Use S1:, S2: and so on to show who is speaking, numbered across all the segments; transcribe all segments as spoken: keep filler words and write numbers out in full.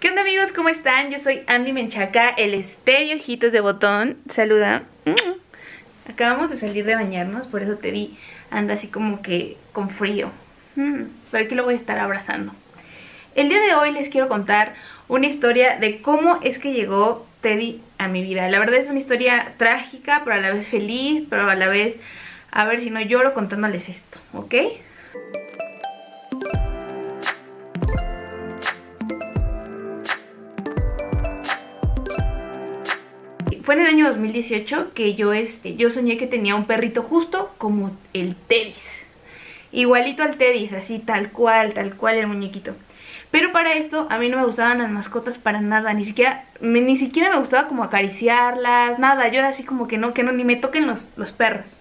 S1: ¿Qué onda, amigos? ¿Cómo están? Yo soy Andy Menchaca, el estéreo ojitos de botón. Saluda. Acabamos de salir de bañarnos, por eso Teddy anda así como que con frío. Pero aquí lo voy a estar abrazando. El día de hoy les quiero contar una historia de cómo es que llegó Teddy a mi vida. La verdad es una historia trágica, pero a la vez feliz, pero a la vez, a ver si no lloro contándoles esto, ¿ok? Fue en el año dos mil dieciocho que yo, este, yo soñé que tenía un perrito justo como el Teddy. Igualito al Teddy, así tal cual, tal cual el muñequito. Pero para esto a mí no me gustaban las mascotas para nada, ni siquiera me, ni siquiera me gustaba como acariciarlas, nada. Yo era así como que no, que no, ni me toquen los, los perros.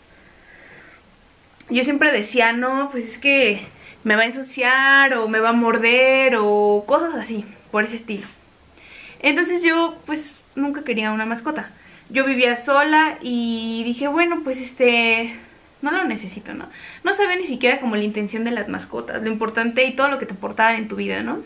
S1: Yo siempre decía, no, pues es que me va a ensuciar o me va a morder o cosas así, por ese estilo. Entonces yo pues nunca quería una mascota. Yo vivía sola y dije, bueno, pues este, no lo necesito, ¿no? No sabía ni siquiera como la intención de las mascotas, lo importante y todo lo que te aportaban en tu vida, ¿no?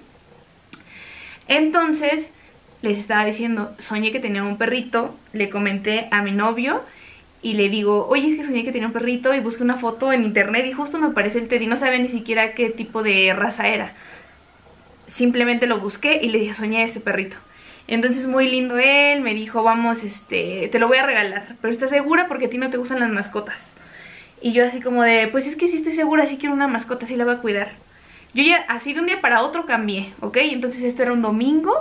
S1: Entonces les estaba diciendo, soñé que tenía un perrito, le comenté a mi novio y le digo, oye, es que soñé que tenía un perrito, y busqué una foto en internet y justo me apareció el Teddy. No sabía ni siquiera qué tipo de raza era. Simplemente lo busqué y le dije, soñé a ese perrito. Entonces muy lindo él, me dijo, vamos, este, te lo voy a regalar, pero ¿estás segura? Porque a ti no te gustan las mascotas. Y yo así como de, pues es que sí estoy segura, sí quiero una mascota, sí la voy a cuidar. Yo ya así de un día para otro cambié, ¿ok? Entonces esto era un domingo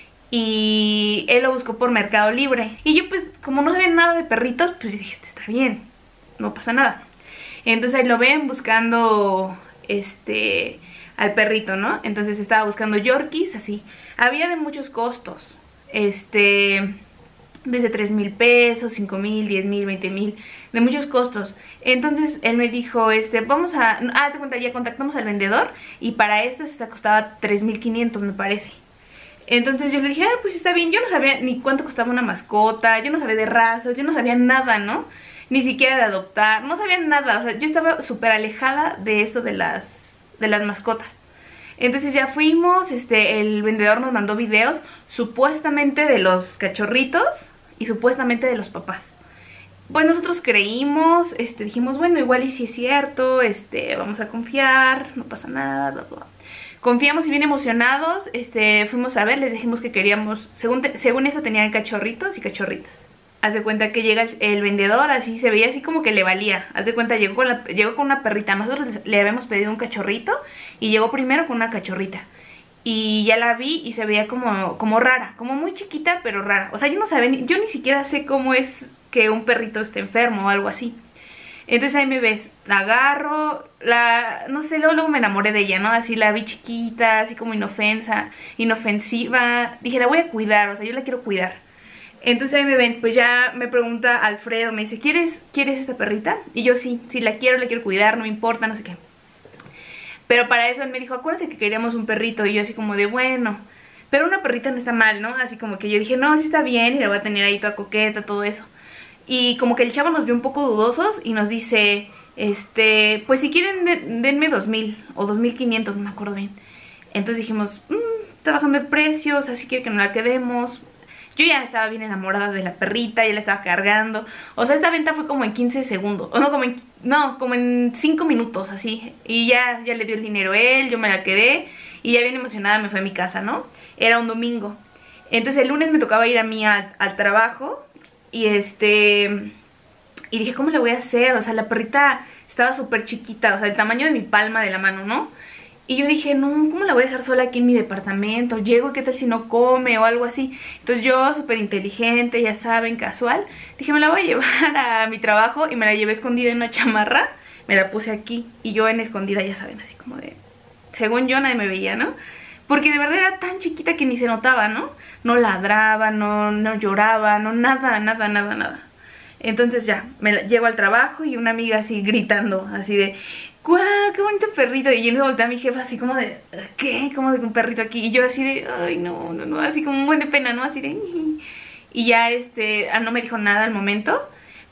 S1: y él lo buscó por Mercado Libre. Y yo pues como no sabía nada de perritos, pues dije, esto está bien, no pasa nada. Entonces ahí lo ven buscando, este, al perrito, ¿no? Entonces estaba buscando Yorkies, así. Había de muchos costos. Este, desde tres mil pesos, cinco mil, diez mil, veinte mil, de muchos costos. Entonces él me dijo, este, vamos a, ah, te cuenta, ya contactamos al vendedor y para esto se costaba tres mil quinientos, me parece. Entonces yo le dije, ah, pues está bien. Yo no sabía ni cuánto costaba una mascota, yo no sabía de razas, yo no sabía nada, ¿no? Ni siquiera de adoptar, no sabía nada. O sea, yo estaba súper alejada de esto de las, de las mascotas. Entonces ya fuimos, este, el vendedor nos mandó videos supuestamente de los cachorritos y supuestamente de los papás. Pues nosotros creímos, este, dijimos, bueno, igual y si es cierto, este, vamos a confiar, no pasa nada, bla, bla. Confiamos y bien emocionados, este, fuimos a ver, les dijimos que queríamos, según, te, según eso tenían cachorritos y cachorritas. Haz de cuenta que llega el, el vendedor, así se veía así como que le valía. Haz de cuenta, llegó con, la, llegó con una perrita. Nosotros le, le habíamos pedido un cachorrito y llegó primero con una cachorrita. Y ya la vi y se veía como, como rara, como muy chiquita pero rara. O sea, yo no sabía, yo ni siquiera sé cómo es que un perrito esté enfermo o algo así. Entonces ahí me ves, la agarro, la, no sé, luego, luego me enamoré de ella, ¿no? Así la vi chiquita, así como inofensa, inofensiva. Dije, la voy a cuidar, o sea, yo la quiero cuidar. Entonces ahí me ven, pues ya me pregunta Alfredo, me dice, ¿quieres, ¿quieres esta perrita? Y yo sí, sí la quiero, la quiero cuidar, no me importa, no sé qué. Pero para eso él me dijo, acuérdate que queríamos un perrito. Y yo así como de, bueno, pero una perrita no está mal, ¿no? Así como que yo dije, no, sí está bien y la voy a tener ahí toda coqueta, todo eso. Y como que el chavo nos vio un poco dudosos y nos dice, este, pues si quieren de, denme dos mil o dos mil quinientos, no me acuerdo bien. Entonces dijimos, mmm, está bajando el precio, o sea, si quiere que nos la quedemos. Yo ya estaba bien enamorada de la perrita, ya la estaba cargando. O sea, esta venta fue como en quince segundos. O no, como en, no, como en cinco minutos, así. Y ya, ya le dio el dinero él, yo me la quedé. Y ya bien emocionada me fue a mi casa, ¿no? Era un domingo. Entonces el lunes me tocaba ir a mí al, al trabajo. Y este... Y dije, ¿cómo le voy a hacer? O sea, la perrita estaba súper chiquita. O sea, el tamaño de mi palma de la mano, ¿no? Y yo dije, no, ¿cómo la voy a dejar sola aquí en mi departamento? Llego y qué tal si no come o algo así. Entonces yo, súper inteligente, ya saben, casual, dije, me la voy a llevar a mi trabajo. Y me la llevé escondida en una chamarra. Me la puse aquí y yo en escondida, ya saben, así como de... Según yo nadie me veía, ¿no? Porque de verdad era tan chiquita que ni se notaba, ¿no? No ladraba, no, no lloraba, no nada, nada, nada, nada. Entonces ya, me la, llego al trabajo y una amiga así gritando, así de... ¡Guau! ¡Qué bonito perrito! Y en eso voltea a mi jefa así como de... ¿Qué? ¿Cómo de un perrito aquí? Y yo así de... ¡Ay, no, no, no! Así como un buen de pena, ¿no? Así de... Y ya este... Ah, no me dijo nada al momento.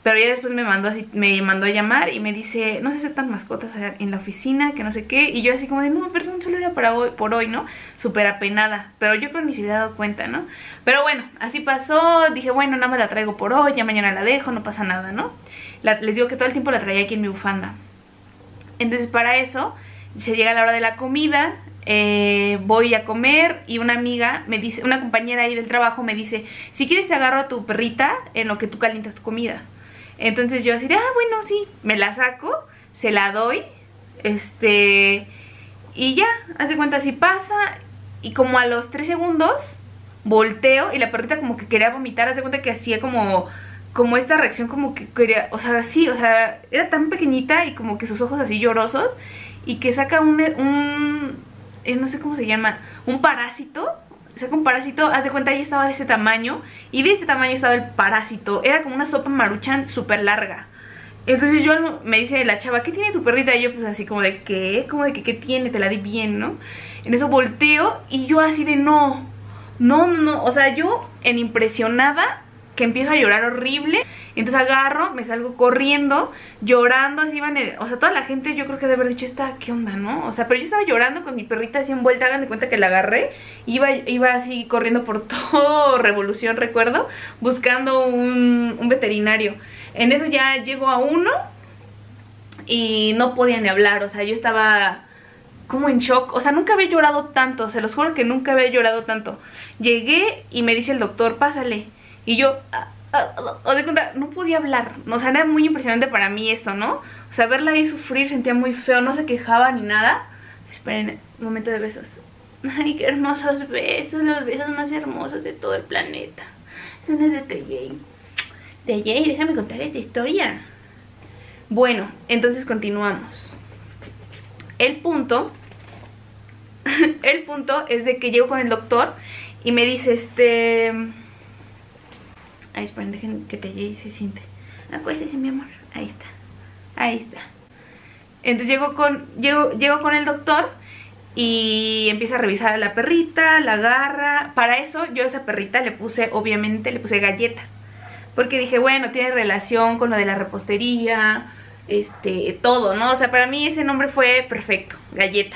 S1: Pero ya después me mandó así, me mandó a llamar y me dice, no se aceptan mascotas en la oficina, que no sé qué. Y yo así como de, no, perdón, solo era para hoy, por hoy, ¿no? Súper apenada. Pero yo creo que ni se había dado cuenta, ¿no? Pero bueno, así pasó. Dije, bueno, nada más la traigo por hoy, ya mañana la dejo, no pasa nada, ¿no? La, les digo que todo el tiempo la traía aquí en mi bufanda. Entonces para eso, se llega la hora de la comida. Eh, voy a comer y una amiga me dice, una compañera ahí del trabajo me dice, si quieres te agarro a tu perrita en lo que tú calientas tu comida. Entonces yo así de, ah, bueno, sí, me la saco, se la doy, este, y ya, hace cuenta, así pasa, y como a los tres segundos, volteo, y la perrita como que quería vomitar, hace cuenta que hacía como, como esta reacción como que quería, o sea, sí, o sea, era tan pequeñita, y como que sus ojos así llorosos, y que saca un, un eh, no sé cómo se llama, un parásito, saca un parásito, haz de cuenta, ahí estaba de ese tamaño, y de este tamaño estaba el parásito, era como una sopa Maruchan súper larga. Entonces yo, me dice la chava, ¿qué tiene tu perrita? Y yo pues así como de, ¿qué? Como de que, ¿qué tiene? Te la di bien, ¿no? En eso volteo, y yo así de, no, no, no, o sea, yo en impresionada, que empiezo a llorar horrible. Entonces agarro, me salgo corriendo, llorando, así iban, el, o sea, toda la gente yo creo que debe haber dicho, esta, ¿qué onda, no? O sea, pero yo estaba llorando con mi perrita así envuelta, hagan de cuenta que la agarré, iba, iba así corriendo por todo Revolución, recuerdo, buscando un, un veterinario. En eso ya llegó a uno y no podía ni hablar, o sea, yo estaba como en shock, o sea, nunca había llorado tanto, se los juro que nunca había llorado tanto. Llegué y me dice el doctor, pásale, y yo... O de cuenta, no podía hablar, o sea, era muy impresionante para mí esto, ¿no? O sea, verla ahí sufrir, sentía muy feo, no se quejaba ni nada. Esperen, un momento de besos. Ay, qué hermosos besos, los besos más hermosos de todo el planeta. Son los de T J. T J, déjame contar esta historia. Bueno, entonces continuamos. El punto, el punto es de que llego con el doctor y me dice, este... Ay, esperen, dejen que te llegue y se siente. Acuérdese, mi amor. Ahí está. Ahí está. Entonces llego con, llego, llego con el doctor y empieza a revisar a la perrita, la agarra. Para eso yo a esa perrita le puse, obviamente, le puse Galleta. Porque dije, bueno, tiene relación con lo de la repostería, este, todo, ¿no? O sea, para mí ese nombre fue perfecto, Galleta.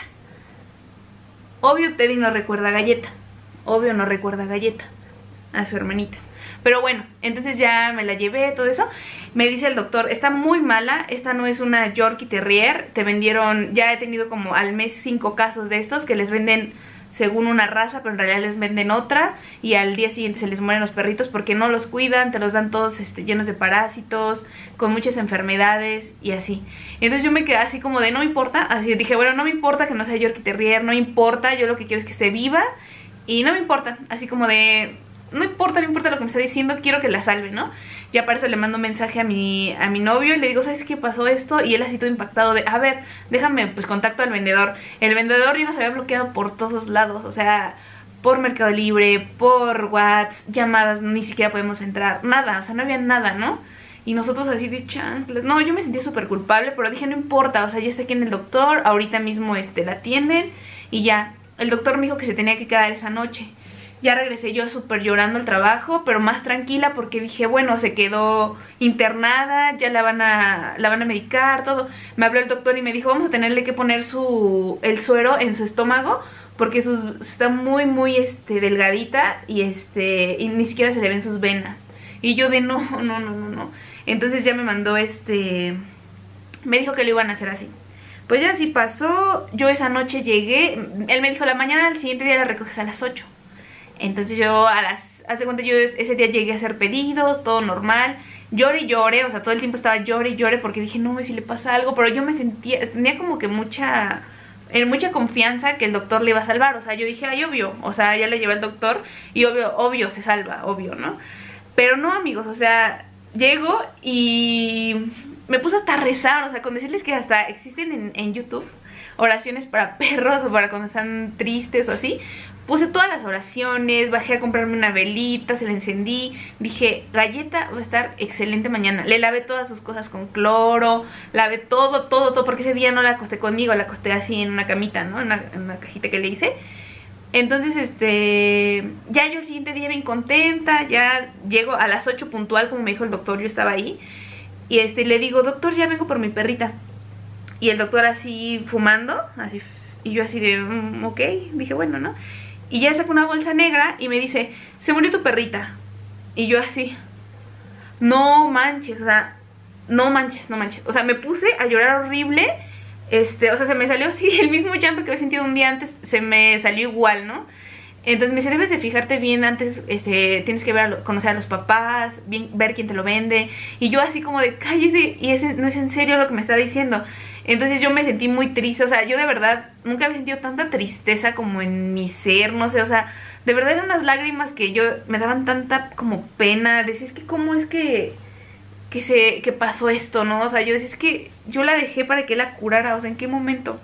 S1: Obvio Teddy no recuerda a Galleta. Obvio no recuerda a Galleta, a su hermanita. Pero bueno, entonces ya me la llevé, todo eso. Me dice el doctor, está muy mala, esta no es una Yorkie Terrier. Te vendieron, ya he tenido como al mes cinco casos de estos que les venden según una raza, pero en realidad les venden otra. Y al día siguiente se les mueren los perritos porque no los cuidan, te los dan todos este, llenos de parásitos, con muchas enfermedades y así. Entonces yo me quedé así como de no me importa, así dije, bueno, no me importa que no sea Yorkie Terrier, no me importa, yo lo que quiero es que esté viva. Y no me importa, así como de... No importa, no importa lo que me está diciendo, quiero que la salve, ¿no? Ya para eso le mando un mensaje a mi, a mi novio y le digo, ¿sabes qué pasó esto? Y él así todo impactado de, a ver, déjame, pues contacto al vendedor. El vendedor ya nos había bloqueado por todos lados, o sea, por Mercado Libre, por WhatsApp, llamadas, ni siquiera podemos entrar, nada, o sea, no había nada, ¿no? Y nosotros así de chanclas, no, yo me sentía súper culpable, pero dije, no importa, o sea, ya está aquí en el doctor, ahorita mismo este, la atienden y ya. El doctor me dijo que se tenía que quedar esa noche. Ya regresé yo súper llorando al trabajo, pero más tranquila porque dije, bueno, se quedó internada, ya la van a la van a medicar, todo. Me habló el doctor y me dijo, vamos a tenerle que poner su el suero en su estómago porque sus, está muy, muy este, delgadita y, este, y ni siquiera se le ven sus venas. Y yo de no, no, no, no, no. Entonces ya me mandó este... Me dijo que lo iban a hacer así. Pues ya así pasó, yo esa noche llegué, él me dijo, la mañana al siguiente día la recoges a las ocho. Entonces yo a las, hace cuenta, yo ese día llegué a hacer pedidos, todo normal, lloré y lloré, o sea, todo el tiempo estaba lloré y lloré porque dije, no, si le pasa algo, pero yo me sentía, tenía como que mucha, en mucha confianza que el doctor le iba a salvar, o sea, yo dije, ay, obvio, o sea, ya le llevé al doctor y obvio, obvio se salva, obvio, ¿no? Pero no, amigos, o sea, llego y me puse hasta a rezar, o sea, con decirles que hasta existen en, en YouTube oraciones para perros o para cuando están tristes o así. Puse todas las oraciones, bajé a comprarme una velita, se la encendí. Dije, Galleta va a estar excelente mañana. Le lavé todas sus cosas con cloro, lavé todo, todo, todo, porque ese día no la acosté conmigo, la acosté así en una camita, ¿no? En una, en una cajita que le hice. Entonces, este, ya yo el siguiente día bien contenta, ya llego a las ocho puntual, como me dijo el doctor, yo estaba ahí. Y este, le digo, doctor, ya vengo por mi perrita. Y el doctor así fumando, así, y yo así de, mm, ok, dije, bueno, ¿no? Y ya sacó una bolsa negra y me dice, se murió tu perrita. Y yo así, no manches, o sea, no manches, no manches. O sea, me puse a llorar horrible. Este, o sea, se me salió así el mismo llanto que había sentido un día antes, se me salió igual, ¿no? Entonces me dice, debes de fijarte bien antes, este, tienes que ver a lo, conocer a los papás, bien, ver quién te lo vende. Y yo así como de, cállese, y ese no es en serio lo que me está diciendo. Entonces yo me sentí muy triste, o sea, yo de verdad nunca había sentido tanta tristeza como en mi ser, no sé, o sea, de verdad eran unas lágrimas que yo, me daban tanta como pena, decía, es que cómo es que, que se, que pasó esto, ¿no? O sea, yo decía, es que yo la dejé para que la curara, o sea, ¿en qué momento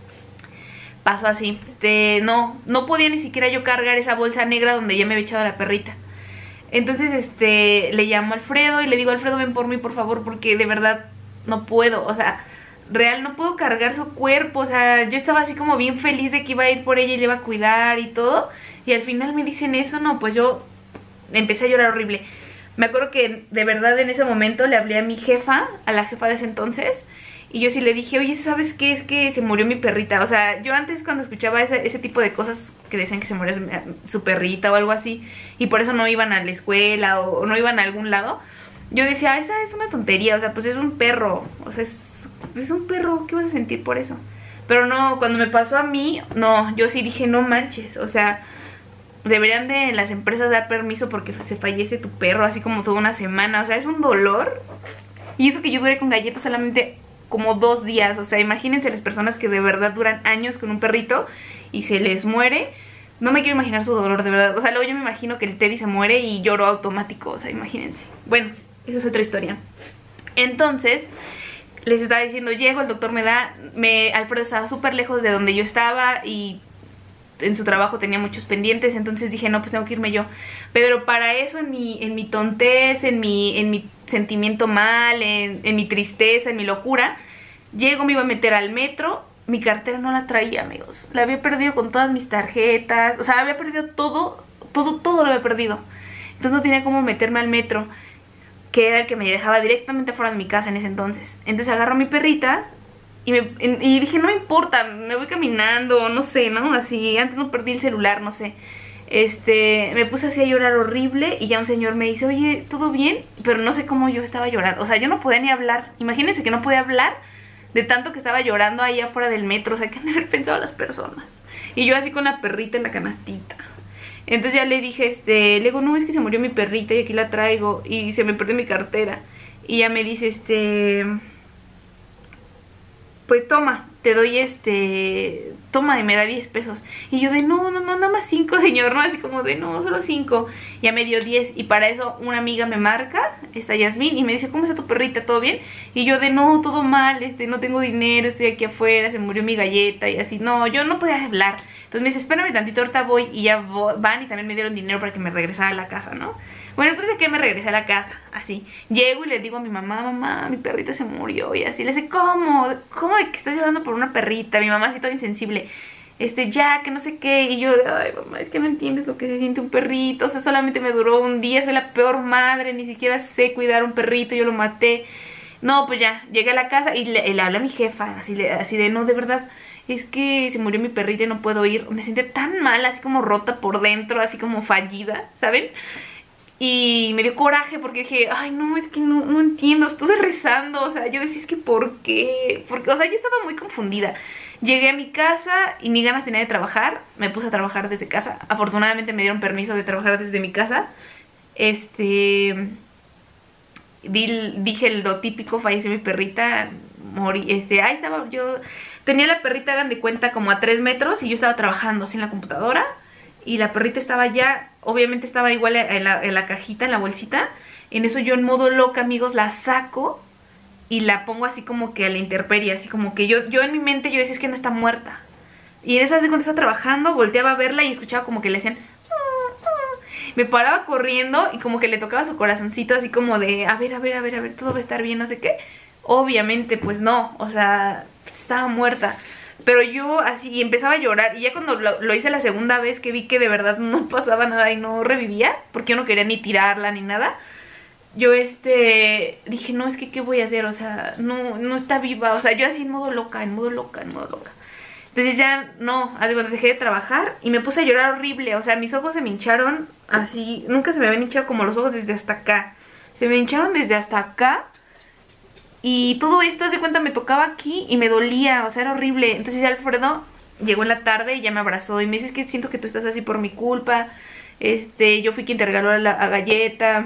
S1: pasó así? Este, no, no podía ni siquiera yo cargar esa bolsa negra donde ya me había echado la perrita. Entonces, este, le llamo a Alfredo y le digo, Alfredo, ven por mí, por favor, porque de verdad no puedo, o sea, real no puedo cargar su cuerpo. O sea, yo estaba así como bien feliz de que iba a ir por ella y le iba a cuidar y todo, y al final me dicen eso. No, pues yo empecé a llorar horrible. Me acuerdo que de verdad en ese momento le hablé a mi jefa, a la jefa de ese entonces, y yo sí le dije, oye, ¿sabes qué? Es que se murió mi perrita. O sea, yo antes cuando escuchaba ese, ese tipo de cosas que decían que se murió su, su perrita o algo así, y por eso no iban a la escuela o, o no iban a algún lado, yo decía, esa es una tontería, o sea, pues es un perro, o sea, es es un perro, ¿qué vas a sentir por eso? Pero no, cuando me pasó a mí, no, yo sí dije, no manches, o sea, deberían de las empresas dar permiso porque se fallece tu perro así como toda una semana, o sea, es un dolor. Y eso que yo duré con galletas solamente como dos días, o sea, imagínense las personas que de verdad duran años con un perrito y se les muere. No me quiero imaginar su dolor, de verdad. O sea, luego yo me imagino que el Teddy se muere y lloro automático, o sea, imagínense. Bueno, esa es otra historia. Entonces les estaba diciendo, llego, el doctor me da, me, Alfredo estaba súper lejos de donde yo estaba y en su trabajo tenía muchos pendientes, entonces dije, no, pues tengo que irme yo. Pero para eso, en mi, en mi tontez, en mi, en mi sentimiento mal, en, en mi tristeza, en mi locura, llego, me iba a meter al metro, mi cartera no la traía, amigos. La había perdido con todas mis tarjetas, o sea, había perdido todo, todo, todo lo había perdido. Entonces no tenía cómo meterme al metro, que era el que me dejaba directamente fuera de mi casa en ese entonces. Entonces agarro a mi perrita y, me, y dije, no me importa, me voy caminando, no sé, ¿no? Así, antes no perdí el celular, no sé. Este, me puse así a llorar horrible y ya un señor me dice, oye, ¿todo bien? Pero no sé cómo yo estaba llorando, o sea, yo no podía ni hablar. Imagínense que no podía hablar de tanto que estaba llorando ahí afuera del metro, o sea, que han de haber pensado las personas. Y yo así con la perrita en la canastita. Entonces ya le dije, este, le digo, no, es que se murió mi perrita y aquí la traigo y se me perdió mi cartera. Y ya me dice, este, pues toma, te doy este, toma, y me da diez pesos. Y yo de, no, no, no, nada más cinco, señor, ¿no? Así como de, no, solo cinco. Ya me dio diez y para eso una amiga me marca, esta Yasmín, y me dice, ¿cómo está tu perrita? ¿Todo bien? Y yo de, no, todo mal, este, no tengo dinero, estoy aquí afuera, se murió mi galleta y así. No, yo no podía hablar. Entonces me dice, espérame tantito, ahorita voy. Y ya van y también me dieron dinero para que me regresara a la casa, ¿no? Bueno, entonces que me regresé a la casa, así. Llego y le digo a mi mamá, mamá, mi perrita se murió. Y así le dice, ¿cómo? ¿Cómo de que estás llorando por una perrita? Mi mamá así toda insensible. Este, ya, que no sé qué. Y yo, ay, mamá, es que no entiendes lo que se siente un perrito. O sea, solamente me duró un día, soy la peor madre. Ni siquiera sé cuidar a un perrito, yo lo maté. No, pues ya, llegué a la casa y le, le habla a mi jefa, así, le, así de, no, de verdad, es que se murió mi perrita y no puedo ir. Me sentí tan mal, así como rota por dentro, así como fallida, ¿saben? Y me dio coraje porque dije, ay, no, es que no, no entiendo, estuve rezando, o sea, yo decía, es que ¿por qué? Porque, o sea, yo estaba muy confundida. Llegué a mi casa y ni ganas tenía de trabajar, me puse a trabajar desde casa. Afortunadamente me dieron permiso de trabajar desde mi casa. Este... Di, dije lo típico, falleció mi perrita, morí, este, ahí estaba yo, tenía la perrita, hagan de cuenta, como a tres metros y yo estaba trabajando así en la computadora y la perrita estaba ya, obviamente estaba igual en la, en la cajita, en la bolsita. En eso yo en modo loca, amigos, la saco y la pongo así como que a la intemperie, así como que yo, yo en mi mente yo decía, es que no está muerta. Y en eso, así cuando estaba trabajando, volteaba a verla y escuchaba como que le decían... Me paraba corriendo y como que le tocaba su corazoncito así como de, a ver, a ver, a ver, a ver, todo va a estar bien, no sé qué. Obviamente, pues no, o sea, estaba muerta. Pero yo así empezaba a llorar y ya cuando lo, lo hice la segunda vez que vi que de verdad no pasaba nada y no revivía, porque yo no quería ni tirarla ni nada, yo este dije, no, es que qué voy a hacer, o sea, no, no está viva, o sea, yo así en modo loca, en modo loca, en modo loca. Entonces ya no, hace cuando dejé de trabajar y me puse a llorar horrible, o sea, mis ojos se me hincharon así, nunca se me habían hinchado como los ojos desde hasta acá. Se me hincharon desde hasta acá. Y todo esto, haz de cuenta, me tocaba aquí y me dolía, o sea, era horrible. Entonces ya Alfredo llegó en la tarde y ya me abrazó y me dice, es que siento que tú estás así por mi culpa. Este, yo fui quien te regaló la a Galleta.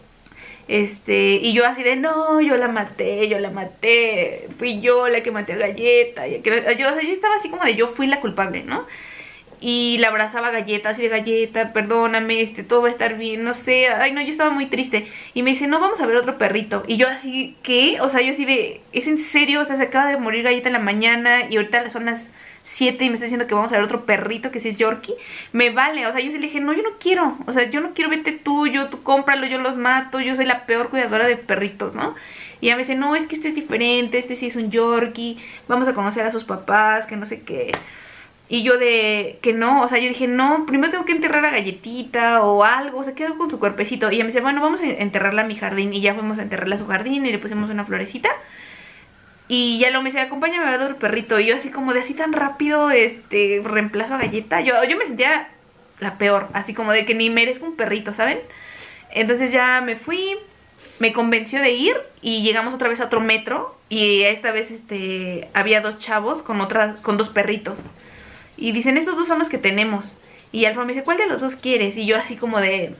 S1: Este, y yo así de, no, yo la maté, yo la maté. Fui yo la que maté a Galleta. Y que, yo, o sea, yo estaba así como de, yo fui la culpable, ¿no? Y la abrazaba a Galleta, así de, Galleta, perdóname, este, todo va a estar bien, no sé. Ay, no, yo estaba muy triste. Y me dice, no, vamos a ver otro perrito. Y yo así, ¿qué? O sea, yo así de, ¿es en serio? O sea, se acaba de morir Galleta en la mañana y ahorita son las siete y me está diciendo que vamos a ver otro perrito que si es Yorkie. Me vale, o sea, yo sí le dije, no, yo no quiero. O sea, yo no quiero, vete tú, yo, tú cómpralo, yo los mato. Yo soy la peor cuidadora de perritos, ¿no? Y ella me dice, no, es que este es diferente, este sí es un Yorkie. Vamos a conocer a sus papás, que no sé qué. Y yo de que no, o sea, yo dije, no, primero tengo que enterrar a Galletita o algo, o sea, quedó con su cuerpecito. Y ella me dice, bueno, vamos a enterrarla a mi jardín. Y ya fuimos a enterrarla a su jardín y le pusimos una florecita. Y ya luego me dice, acompáñame a ver otro perrito. Y yo así como de así tan rápido, este, reemplazo a Galleta. Yo, yo me sentía la peor, así como de que ni merezco un perrito, ¿saben? Entonces ya me fui, me convenció de ir y llegamos otra vez a otro metro. Y esta vez este había dos chavos con otras, con dos perritos. Y dicen, estos dos son los que tenemos. Y Alfredo me dice, ¿cuál de los dos quieres? Y yo así como de...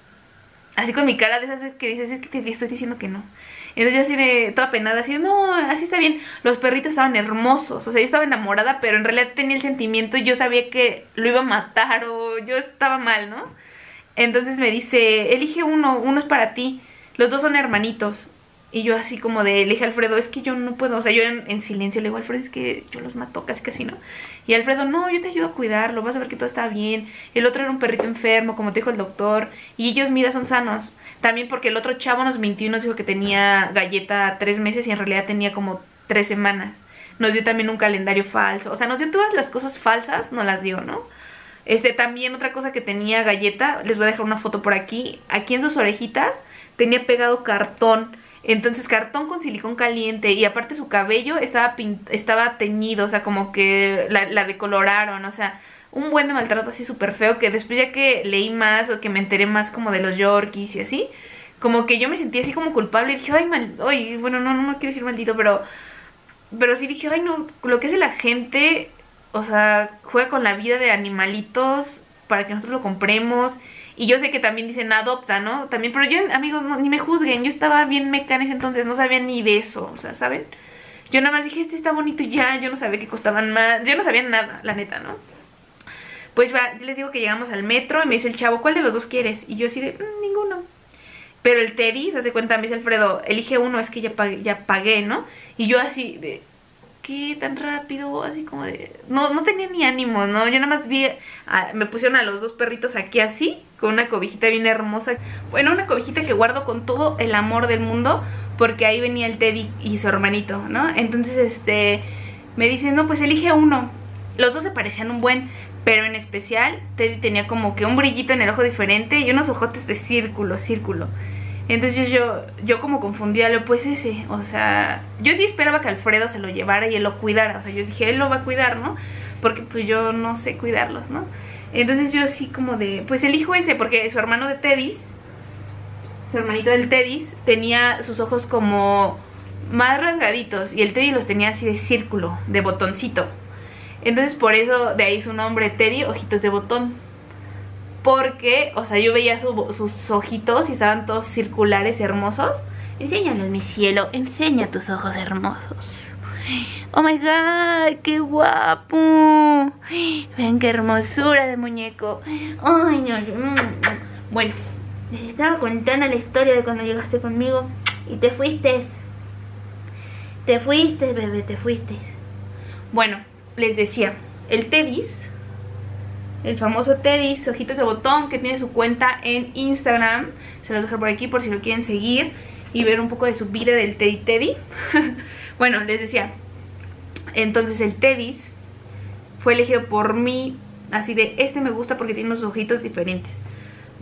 S1: Así con mi cara de esas veces que dices, es que te estoy diciendo que no. Entonces yo así de toda penada, así de, no, así está bien. Los perritos estaban hermosos, o sea, yo estaba enamorada, pero en realidad tenía el sentimiento y yo sabía que lo iba a matar o yo estaba mal, ¿no? Entonces me dice, elige uno, uno es para ti. Los dos son hermanitos. Y yo así como de, le dije a Alfredo, es que yo no puedo, o sea, yo en, en silencio le digo, Alfredo, es que yo los mato casi casi, ¿no? Y Alfredo, no, yo te ayudo a cuidarlo, vas a ver que todo está bien. El otro era un perrito enfermo, como te dijo el doctor. Y ellos, mira, son sanos. También porque el otro chavo nos mintió y nos dijo que tenía Galleta tres meses y en realidad tenía como tres semanas. Nos dio también un calendario falso. O sea, nos dio todas las cosas falsas, nos las dio, ¿no? Este, también otra cosa que tenía Galleta, les voy a dejar una foto por aquí. Aquí en sus orejitas tenía pegado cartón. Entonces cartón con silicón caliente y aparte su cabello estaba, estaba teñido, o sea, como que la, la decoloraron, o sea, un buen de maltrato así súper feo que después ya que leí más o que me enteré más como de los Yorkies y así, como que yo me sentí así como culpable y dije, ay, mal, ay bueno, no, no, no quiero decir maldito, pero, pero sí dije, ay, no, lo que hace la gente, o sea, juega con la vida de animalitos para que nosotros lo compremos. Y yo sé que también dicen adopta, ¿no? También, pero yo, amigos, no, ni me juzguen. Yo estaba bien meca en ese entonces, no sabía ni de eso, o sea, ¿saben? Yo nada más dije, este está bonito y ya, yo no sabía que costaban más. Yo no sabía nada, la neta, ¿no? Pues va, les digo que llegamos al metro y me dice el chavo, ¿cuál de los dos quieres? Y yo así de, mmm, ninguno. Pero el Teddy, se hace cuenta, me dice Alfredo, elige uno, es que ya pagué, ya pagué, ¿no? Y yo así de... ¿Qué tan rápido? Así como de... No, no tenía ni ánimo, ¿no? Yo nada más vi... A, me pusieron a los dos perritos aquí así, con una cobijita bien hermosa. Bueno, una cobijita que guardo con todo el amor del mundo, porque ahí venía el Teddy y su hermanito, ¿no? Entonces, este... me dicen, no, pues elige uno. Los dos se parecían un buen, pero en especial Teddy tenía como que un brillito en el ojo diferente y unos ojotes de círculo, círculo. Entonces yo, yo como confundida, lo pues ese, o sea, yo sí esperaba que Alfredo se lo llevara y él lo cuidara, o sea, yo dije, él lo va a cuidar, ¿no? Porque pues yo no sé cuidarlos, ¿no? Entonces yo así como de, pues elijo ese, porque su hermano de Teddy, su hermanito del Teddy, tenía sus ojos como más rasgaditos y el Teddy los tenía así de círculo, de botoncito. Entonces por eso de ahí su nombre, Teddy, ojitos de botón. Porque, o sea, yo veía su, sus ojitos y estaban todos circulares, hermosos. Enséñanos, mi cielo, enseña tus ojos hermosos. Oh my god, qué guapo. Ven qué hermosura de muñeco. Ay, no, no. Bueno, les estaba contando la historia de cuando llegaste conmigo y te fuiste. Te fuiste, bebé, te fuiste. Bueno, les decía, el Teddy's, el famoso Teddy, ojitos de botón, que tiene su cuenta en Instagram. Se los dejo por aquí por si lo quieren seguir y ver un poco de su vida del Teddy Teddy. Bueno, les decía, entonces el Teddy fue elegido por mí, así de, este me gusta porque tiene unos ojitos diferentes.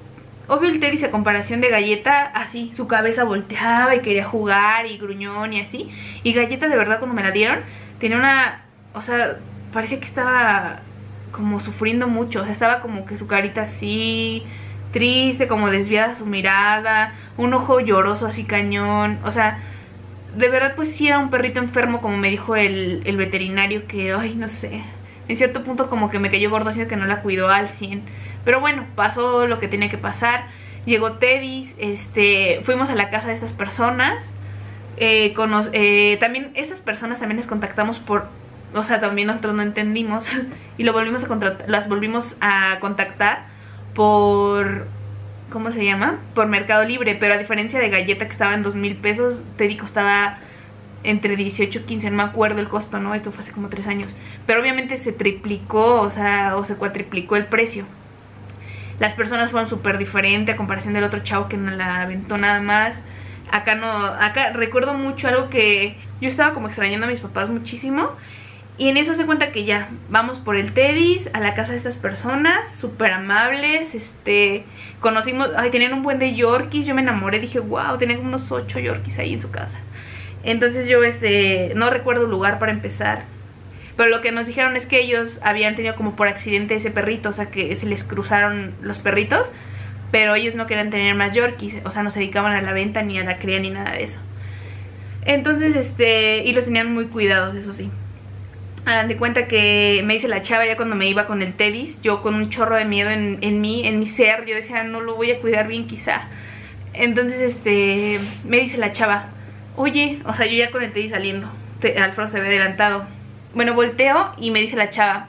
S1: Obvio el Teddy a comparación de Galleta, así, su cabeza volteaba y quería jugar y gruñón y así. Y Galleta de verdad cuando me la dieron, tenía una, o sea, parecía que estaba como sufriendo mucho. O sea, estaba como que su carita así, triste, como desviada su mirada, un ojo lloroso así cañón. O sea, de verdad pues sí era un perrito enfermo, como me dijo el, el veterinario, que, ay, no sé, en cierto punto como que me cayó gordo, así que no la cuidó al cien. Pero bueno, pasó lo que tenía que pasar. Llegó Teddy, este, fuimos a la casa de estas personas. Eh, cono eh, también estas personas también les contactamos por, o sea, también nosotros no entendimos y lo volvimos a contratar, las volvimos a contactar por, ¿cómo se llama? Por Mercado Libre, pero a diferencia de Galleta que estaba en dos mil pesos, Teddy costaba entre dieciocho y quince, no me acuerdo el costo, ¿no? Esto fue hace como tres años. Pero obviamente se triplicó, o sea, o se cuatriplicó el precio. Las personas fueron súper diferentes a comparación del otro chavo que no la aventó nada más. Acá no, acá recuerdo mucho algo que yo estaba como extrañando a mis papás muchísimo. Y en eso se cuenta que ya, vamos por el Teddy a la casa de estas personas, súper amables, este, conocimos, ay, tenían un buen de Yorkies, yo me enamoré, dije, wow, tenían unos ocho Yorkies ahí en su casa. Entonces yo, este, no recuerdo el lugar para empezar, pero lo que nos dijeron es que ellos habían tenido como por accidente ese perrito, o sea que se les cruzaron los perritos, pero ellos no querían tener más Yorkies, o sea no se dedicaban a la venta ni a la cría ni nada de eso. Entonces, este, y los tenían muy cuidados, eso sí. Hagan de cuenta que me dice la chava ya cuando me iba con el Teddy, yo con un chorro de miedo en, en mí, en mi ser, yo decía, no lo voy a cuidar bien quizá. Entonces, este, me dice la chava, oye, o sea, yo ya con el Teddy saliendo, te, Alfredo se ve adelantado. Bueno, volteo y me dice la chava,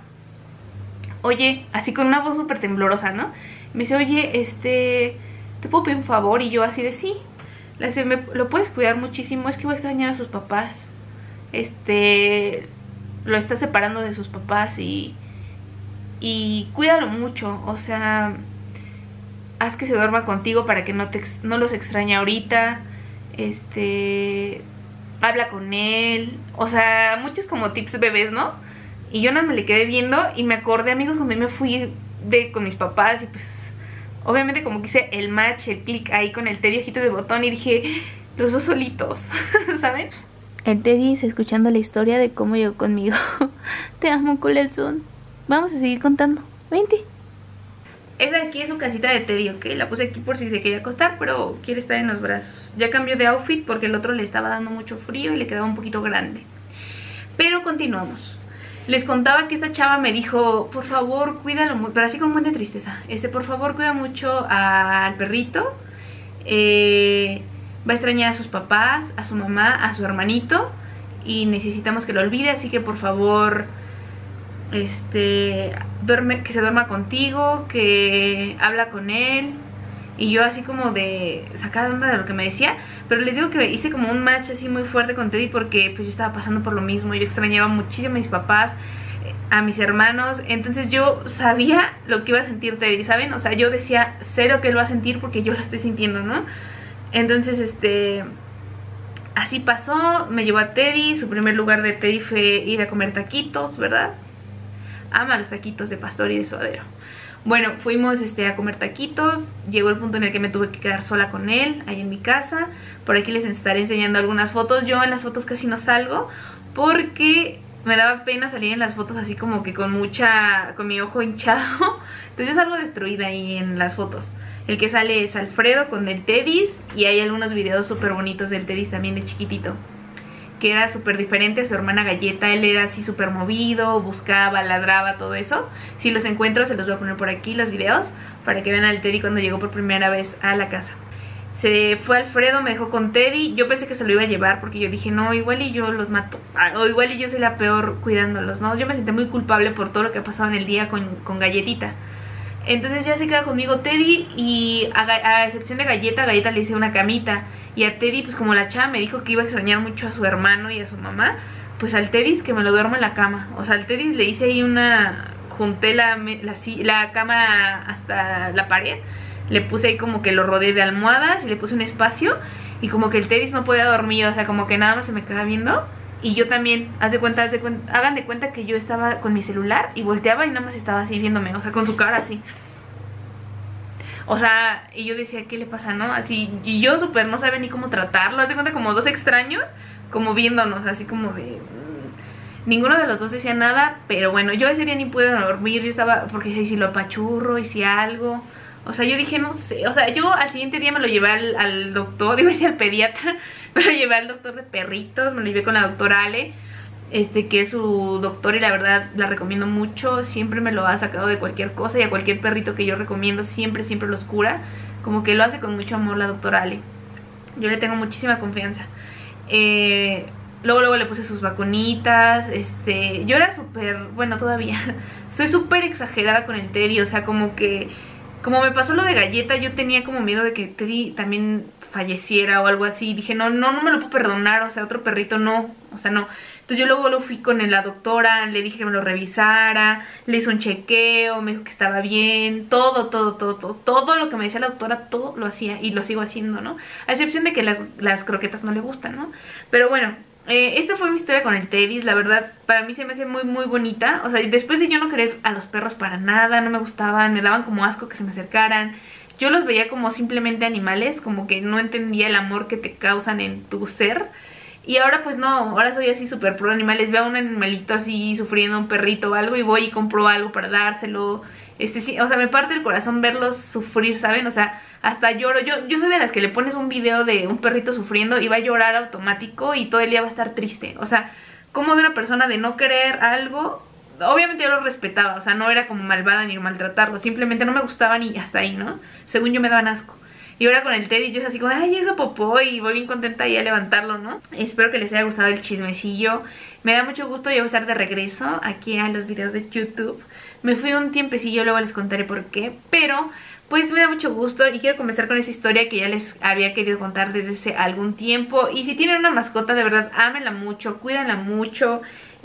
S1: oye, así con una voz súper temblorosa, ¿no? Me dice, oye, este, ¿te puedo pedir un favor? Y yo así de sí. Le dice, ¿me lo puedes cuidar muchísimo? Es que voy a extrañar a sus papás. Este, lo está separando de sus papás y, y cuídalo mucho. O sea, haz que se duerma contigo para que no, te, no los extrañe ahorita. Este, habla con él. O sea, muchos como tips bebés, ¿no? Y yo no me le quedé viendo y me acordé, amigos, cuando yo me fui de, con mis papás y pues obviamente como que hice el match, el click ahí con el Teddy ojitos de botón y dije, los dos solitos, ¿saben?
S2: El Teddy está escuchando la historia de cómo llegó conmigo. Te amo, corazón. Vamos a seguir contando. Vente.
S1: Esa de aquí es su casita de Teddy, ¿ok? La puse aquí por si se quería acostar, pero quiere estar en los brazos. Ya cambió de outfit porque el otro le estaba dando mucho frío y le quedaba un poquito grande. Pero continuamos. Les contaba que esta chava me dijo, por favor, cuídalo mucho, pero así con un buen de tristeza. Este, por favor, cuida mucho al perrito. Eh, va a extrañar a sus papás, a su mamá, a su hermanito. Y necesitamos que lo olvide, así que por favor, este, duerme, que se duerma contigo, que habla con él. Y yo así como de sacada de onda de lo que me decía. Pero les digo que hice como un match así muy fuerte con Teddy porque pues yo estaba pasando por lo mismo. Yo extrañaba muchísimo a mis papás, a mis hermanos. Entonces yo sabía lo que iba a sentir Teddy, ¿saben? O sea, yo decía, sé lo que él va a sentir porque yo lo estoy sintiendo, ¿no? Entonces, este, así pasó, me llevó a Teddy. Su primer lugar de Teddy fue ir a comer taquitos, ¿verdad? Ama los taquitos de pastor y de suadero. Bueno, fuimos este, a comer taquitos. Llegó el punto en el que me tuve que quedar sola con él, ahí en mi casa. Por aquí les estaré enseñando algunas fotos. Yo en las fotos casi no salgo porque me daba pena salir en las fotos así como que con mucha, con mi ojo hinchado. Entonces yo salgo destruida ahí en las fotos. El que sale es Alfredo con el Teddy. Y hay algunos videos súper bonitos del Teddy también de chiquitito, que era súper diferente a su hermana Galleta. Él era así súper movido, buscaba, ladraba, todo eso. Si los encuentro se los voy a poner por aquí los videos para que vean al Teddy cuando llegó por primera vez a la casa. Se fue Alfredo, me dejó con Teddy. Yo pensé que se lo iba a llevar porque yo dije, no, igual y yo los mato, o igual y yo soy la peor cuidándolos, ¿no? Yo me sentí muy culpable por todo lo que ha pasado en el día con, con Galletita. Entonces ya se queda conmigo Teddy y a, a excepción de Galleta, a Galleta le hice una camita. Y a Teddy, pues como la chava me dijo que iba a extrañar mucho a su hermano y a su mamá, pues al Teddy que me lo duermo en la cama. O sea, al Teddy le hice ahí una, junté la, la, la cama hasta la pared. Le puse ahí como que lo rodeé de almohadas y le puse un espacio. Y como que el Teddy no podía dormir, o sea, como que nada más se me quedaba viendo. Y yo también, haz de cuenta, haz de cuenta, hagan de cuenta que yo estaba con mi celular y volteaba y nada más estaba así viéndome, o sea, con su cara así. O sea, y yo decía, ¿qué le pasa, no? Así, y yo súper no sabía ni cómo tratarlo. Haz de cuenta como dos extraños, como viéndonos, así como de... Ninguno de los dos decía nada, pero bueno, yo ese día ni pude dormir, yo estaba, porque si, si lo apachurro y si algo, o sea, yo dije, no sé, o sea, yo al siguiente día me lo llevé al, al doctor, iba a decir al pediatra, me lo llevé al doctor de perritos, me lo llevé con la doctora Ale, este, que es su doctor y la verdad la recomiendo mucho, siempre me lo ha sacado de cualquier cosa y a cualquier perrito que yo recomiendo siempre, siempre los cura, como que lo hace con mucho amor la doctora Ale, yo le tengo muchísima confianza. eh... Luego, luego le puse sus vacunitas, este, yo era súper, bueno, todavía, soy súper exagerada con el Teddy, o sea, como que, como me pasó lo de Galleta, yo tenía como miedo de que Teddy también falleciera o algo así, dije, no, no, no me lo puedo perdonar, o sea, otro perrito no, o sea, no. Entonces yo luego lo fui con la doctora, le dije que me lo revisara, le hizo un chequeo, me dijo que estaba bien, todo, todo, todo, todo, todo lo que me decía la doctora, todo lo hacía y lo sigo haciendo, ¿no? A excepción de que las, las croquetas no le gustan, ¿no? Pero bueno... Eh, esta fue mi historia con el Teddy, la verdad para mí se me hace muy muy bonita, o sea, después de yo no querer a los perros para nada, no me gustaban, me daban como asco que se me acercaran, yo los veía como simplemente animales, como que no entendía el amor que te causan en tu ser, y ahora pues no, ahora soy así súper pro animales, veo a un animalito así sufriendo, un perrito o algo y voy y compro algo para dárselo, este sí, o sea, me parte el corazón verlos sufrir, ¿saben? O sea, hasta lloro, yo, yo soy de las que le pones un video de un perrito sufriendo y va a llorar automático y todo el día va a estar triste, o sea, como de una persona de no querer algo, obviamente yo lo respetaba, o sea, no era como malvada ni maltratarlo, simplemente no me gustaban y hasta ahí, ¿no? Según yo me daban asco. Y ahora con el Teddy yo es así como, ay, eso popó, y voy bien contenta ahí a levantarlo, ¿no? Espero que les haya gustado el chismecillo. Me da mucho gusto ya estar de regreso aquí a los videos de YouTube. Me fui un tiempecillo, luego les contaré por qué, pero pues me da mucho gusto y quiero comenzar con esa historia que ya les había querido contar desde hace algún tiempo. Y si tienen una mascota, de verdad, ámenla mucho, cuídenla mucho.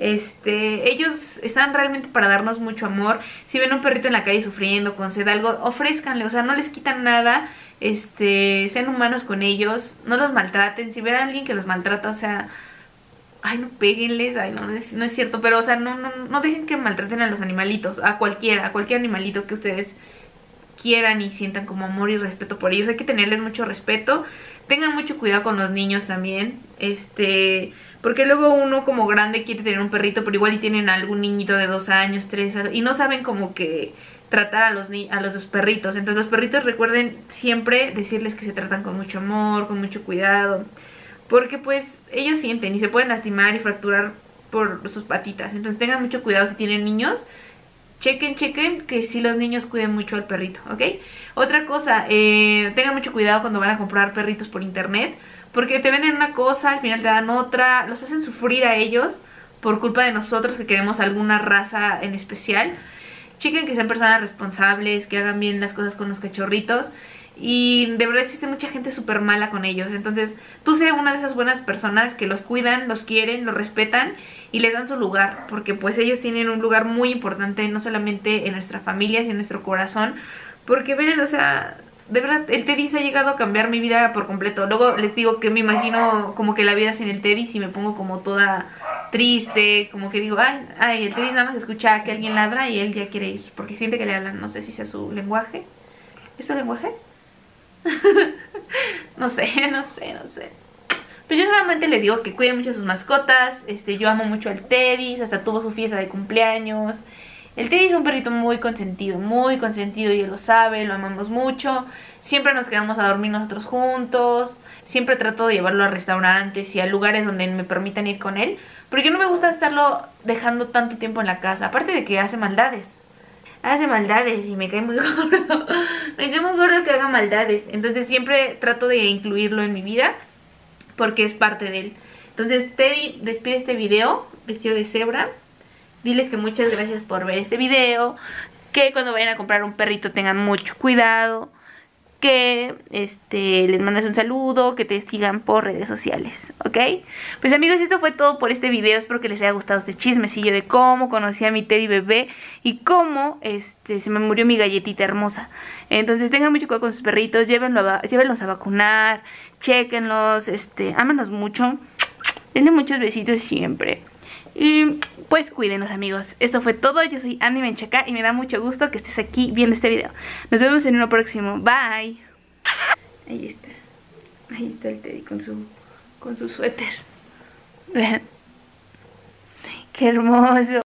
S1: Este, ellos están realmente para darnos mucho amor. Si ven un perrito en la calle sufriendo, con sed, algo, ofrézcanle, o sea, no les quitan nada. Este, sean humanos con ellos, no los maltraten. Si ven a alguien que los maltrata, o sea, ay, no péguenles, ay, no, no es, no es cierto, pero, o sea, no, no, no dejen que maltraten a los animalitos, a cualquiera, a cualquier animalito que ustedes quieran y sientan como amor y respeto por ellos. Hay que tenerles mucho respeto. Tengan mucho cuidado con los niños también, este, porque luego uno como grande quiere tener un perrito, pero igual y tienen algún niñito de dos años, tres, y no saben como que tratar a los, ni a los perritos. Entonces los perritos, recuerden siempre decirles que se tratan con mucho amor, con mucho cuidado, porque pues ellos sienten y se pueden lastimar y fracturar por sus patitas. Entonces tengan mucho cuidado si tienen niños. Chequen, chequen que si los niños cuiden mucho al perrito, ¿ok? Otra cosa, eh, tengan mucho cuidado cuando van a comprar perritos por internet, porque te venden una cosa, al final te dan otra, los hacen sufrir a ellos por culpa de nosotros que queremos alguna raza en especial. Chequen que sean personas responsables, que hagan bien las cosas con los cachorritos. Y de verdad existe mucha gente súper mala con ellos. Entonces tú sé una de esas buenas personas que los cuidan, los quieren, los respetan y les dan su lugar, porque pues ellos tienen un lugar muy importante, no solamente en nuestra familia, sino en nuestro corazón. Porque ven, o sea, de verdad el Teddy se ha llegado a cambiar mi vida por completo. Luego les digo que me imagino como que la vida sin el Teddy, si me pongo como toda triste, como que digo, ay, ay, el Teddy nada más escucha que alguien ladra y él ya quiere ir, porque siente que le hablan, no sé si sea su lenguaje. ¿Es su lenguaje? No sé, no sé, no sé. Pues yo solamente les digo que cuiden mucho a sus mascotas. Este, yo amo mucho al Teddy, hasta tuvo su fiesta de cumpleaños. El Teddy es un perrito muy consentido, muy consentido y él lo sabe, lo amamos mucho. Siempre nos quedamos a dormir nosotros juntos. Siempre trato de llevarlo a restaurantes y a lugares donde me permitan ir con él, porque no me gusta estarlo dejando tanto tiempo en la casa. Aparte de que hace maldades. Hace maldades y me cae muy gordo. Me cae muy gordo que haga maldades. Entonces siempre trato de incluirlo en mi vida, porque es parte de él. Entonces Teddy despide este video vestido de cebra. Diles que muchas gracias por ver este video, que cuando vayan a comprar un perrito tengan mucho cuidado, que este les mandes un saludo, que te sigan por redes sociales, ¿ok? Pues amigos, esto fue todo por este video. Espero que les haya gustado este chismecillo de cómo conocí a mi Teddy bebé y cómo este se me murió mi galletita hermosa. Entonces tengan mucho cuidado con sus perritos, llévenlo a, llévenlos a vacunar, chéquenlos, este, ámenlos mucho, denle muchos besitos siempre. Y pues cuídenos, amigos. Esto fue todo. Yo soy Andy Menchaca y me da mucho gusto que estés aquí viendo este video. Nos vemos en uno próximo. Bye. Ahí está. Ahí está el Teddy con su, con su suéter. Vean. Qué hermoso.